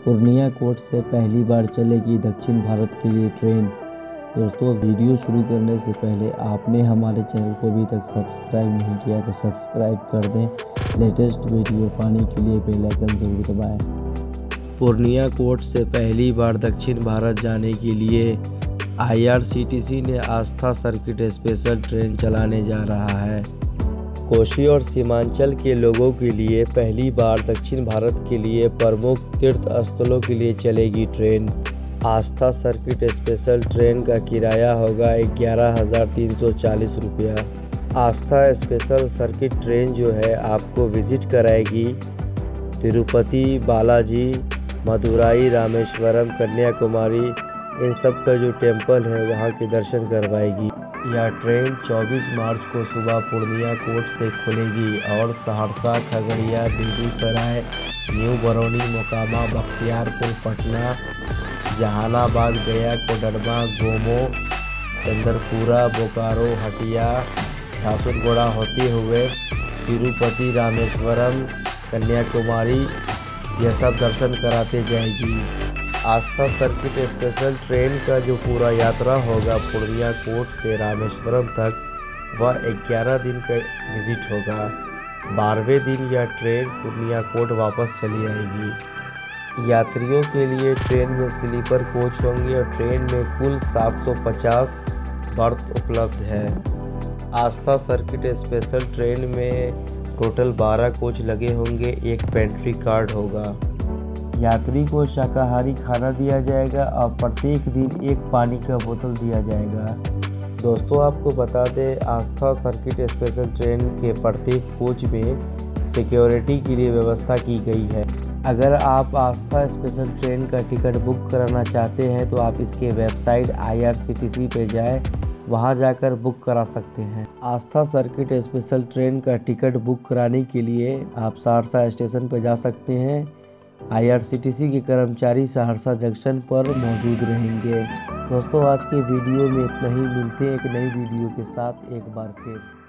Purnia coat से पहली बार चलेगी दक्षिण भारत के लिए ट्रेन। दोस्तों, वीडियो शुरू करने से पहले आपने हमारे चैनल को अभी तक सब्सक्राइब नहीं किया तो सब्सक्राइब कर दें। लेटेस्ट वीडियो पाने के लिए बेल आइकन जरूर दबाएं। पूर्णिया कोट से पहली बार दक्षिण भारत जाने के लिए IRCTC ने आस्था सर्किट स्पेशल ट्रेन चलाने जा रहा है। कोशी और सीमांचल के लोगों के लिए पहली बार दक्षिण भारत के लिए प्रमुख तीर्थ स्थलों के लिए चलेगी train. Aastha circuit special train का किराया होगा 11,340 रुपया। आस्था स्पेशल सर्किट ट्रेन जो है आपको विजिट कराएगी तिरुपति, बालाजी, मदुराई, रामेश्वरम, कन्याकुमारी, इन सब का जो टेम्पल है वहाँ के दर्शन करवाएगी। यह ट्रेन 24 मार्च को सुबह पूर्णिया कोट से खुलेगी और सहरसा, खगड़िया, बेगूसराय, न्यू बरौनी, मोकामा, बख्तियारपुर, पटना, जहानाबाद, गया, कोडरमा, गोमो, चंदरपुरा, बोकारो, हटिया, झारसुगुड़ा होते हुए तिरुपति, रामेश्वरम, कन्याकुमारी यह सब दर्शन कराते जाएगी। आस्था सर्किट स्पेशल ट्रेन का जो पूरा यात्रा होगा पूर्णिया कोट से रामेश्वरम तक, वह 11 दिन का विजिट होगा। 12वें दिन यह ट्रेन पूर्णिया कोट वापस चली आएगी। यात्रियों के लिए ट्रेन में स्लीपर कोच होंगे और ट्रेन में कुल 750 बर्थ उपलब्ध है। आस्था सर्किट स्पेशल ट्रेन में टोटल 12 कोच लगे होंगे, एक पेंट्री कार्ड होगा। यात्री को शाकाहारी खाना दिया जाएगा और प्रत्येक दिन एक पानी का बोतल दिया जाएगा। दोस्तों, आपको बता दें, आस्था सर्किट स्पेशल ट्रेन के प्रत्येक कोच में सिक्योरिटी के लिए व्यवस्था की गई है। अगर आप आस्था स्पेशल ट्रेन का टिकट बुक कराना चाहते हैं तो आप इसके वेबसाइट IRCTC पे जाएं, वहां जाकर बुक करा सकते हैं। आस्था सर्किट स्पेशल ट्रेन का टिकट बुक कराने के लिए आप सहरसा स्टेशन पर जा सकते हैं। IRCTC के कर्मचारी सहरसा जंक्शन पर मौजूद रहेंगे। दोस्तों, आज के वीडियो में इतना ही। मिलते हैं एक नई वीडियो के साथ एक बार फिर।